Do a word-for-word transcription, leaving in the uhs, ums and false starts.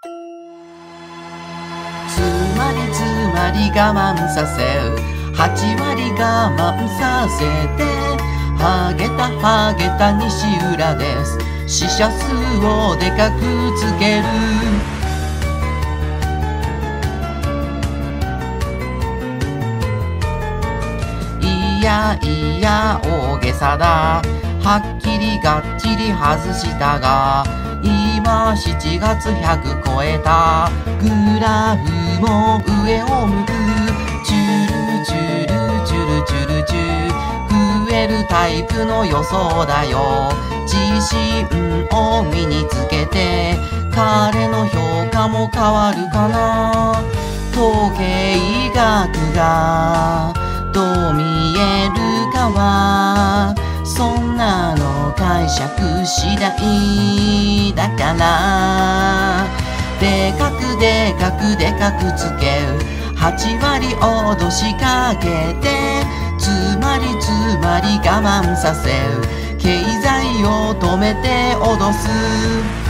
つまりつまり我慢させはちわり我慢させてハゲたハゲた西浦です。死者数をでかくつける。いやいや大げさだ。はっきりがっちり外したが今しちがつひゃく超えた。グラフも上を向く。チュルチュルチュルチュルチュ増えるタイプの予想だよ。自信を身につけて彼の評価も変わるかな。統計学がどう見えるかはそんなの解釈次第だから。でかくでかくでかくつけはちわり脅しかけてつまりつまり我慢させ経済を止めて脅す。